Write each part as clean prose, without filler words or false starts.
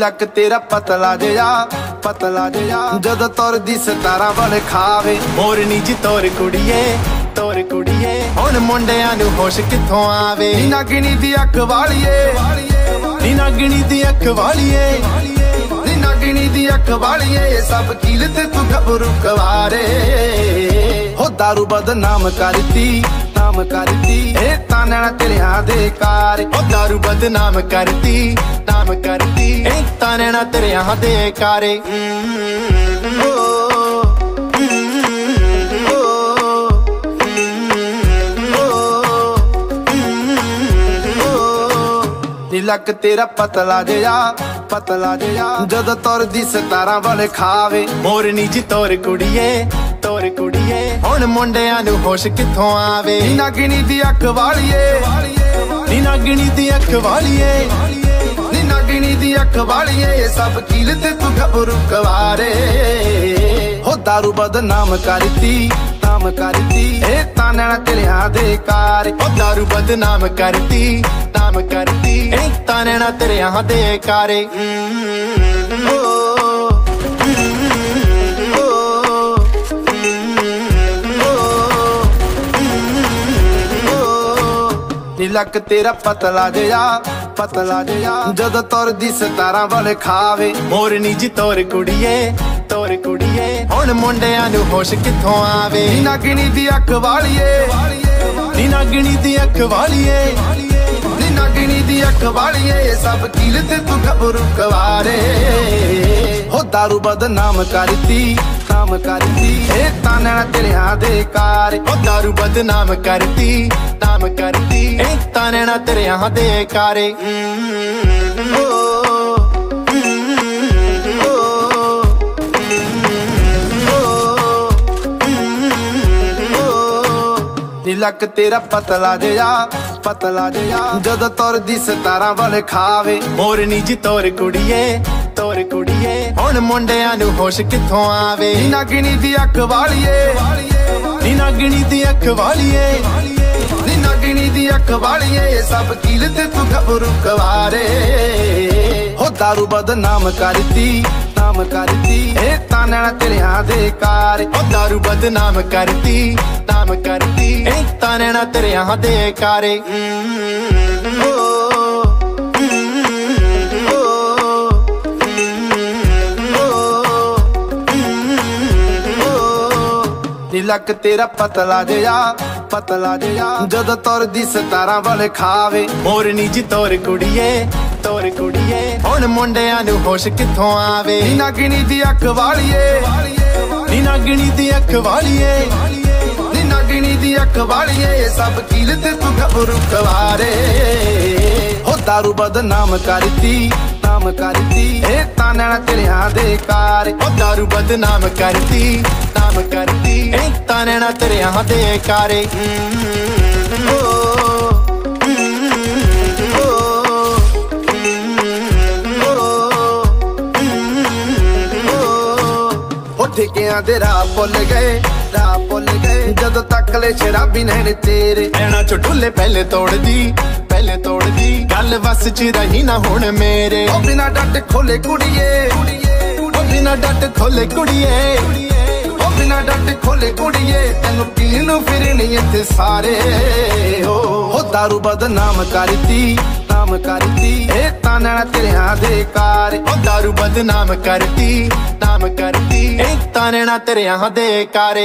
तिलक तेरा पतला जिहा जद तुरदी 17 वाले खावे मोरनी जी तोर कुड़िए हुण मुंडियां नूं होश कित्थों आवे नी नागिनी दी अख वालिए नी नागिनी दी अख वालिए नी नागिनी दी अख वालिए सब कील ते तू घबरू कवारे हो दारू बदनाम करती ए तानैना तेरियां दे कार ओ दारू बदनाम करती ए तानैना तेरियां दे कारे तिलक तेरा पतला जिहा जद तुरदी 17 वाले खावे मोरनी जी तोर कुड़िए हुण मुंडियां नूं होश कित्थों आवे नी नागिनी दी अख वालिए नी नागिनी दी अख वालिए नी नागिनी दी अख वालिए सब कील ते तू घबरू कवारे हो दारू बदनाम करती ए तानैना तेरियां दे कार ओ दारू बदनाम करती ए तानैना तेरियां दे कारे तिलक तेरा पतला जिहा जद तुरदी 17 वाले खावे मोरनी जी तोर कुड़िए हुण मुंडियां नूं होश कित्थों आवे नी नागिनी दी अख वालिए नी नागिनी दी अख वालिए नी नागिनी दी अख वालिए सब कील ते तू घबरू कवारे हो दारू बदनाम करती ए तानैना तेरियां दे कार ओ दारू बदनाम करती ए तानैना तेरियां दे कारे तिलक तेरा पतला जिहा जद तुरदी 17 वाले खावे मोरनी जी तोर कुड़िए हुण मुंडियां नूं होश कित्थों आवे नी नागिनी दी अख वालिए नी नागिनी दी अख वालिए नी नागिनी दी अख वालिए सब कील ते तू घबरू कवारे हो दारू बदनाम करती ए तानैना तेरियां दे कार ओ दारू बदनाम करती ए तानैना तेरियां दे कारे तिलक तेरा पतला जिहा जद तुरदी 17 वाले खावे मोरनी जी तोर कुड़िए हुण मुंडियां नूं होश कित्थों आवे नी नागिनी दी अख वालिए नी नागिनी दी अख वालिए नी नागिनी दी अख वालिए सब कील ते तू घबरू कवारे हो दारू बदनाम करती ए तानैना तेरियां दे कार ओ दारू बदनाम करती ए तानैना तेरियां दे कारे ठिकियां दे राह भुल गए जद तक ले शराबी नैन तेरे नैना चो ढुले पहले तोड़दी गल बस च रही ना हुण मेरे ओ बिना डट खोले कुड़िए ओ बिना डट खोले कुड़िए ओ बिना डट खोले कुड़िए तैनू पीन नूं फिरनी इत्थे सारे हो दारू बदनाम करती ए तानैना तेरियां दे कार ओ दारू बदनाम करती ए तानैना तेरियां दे कारे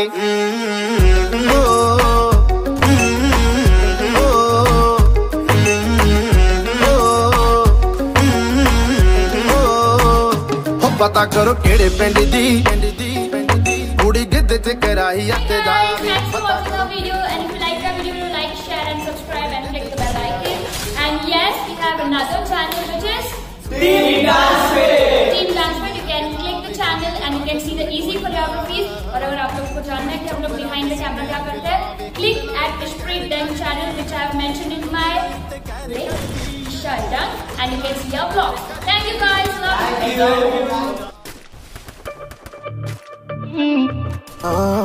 पता करो केड़े पिंड दी कुड़ी गिद्ध च कराई अते दा Thanks for watching our video, and if you like our video, like, share and subscribe and click the bell icon. And yes, we have another channel which is Team Dancefit. You can click the channel and you can see the easy choreographies. और अगर आप लोगों को जानना है कि हम लोग behind the camera क्या करते हैं, click at Ishpreet Dance channel which I have mentioned in my link. Shut down and you can see our vlogs. Thank you guys. Love you.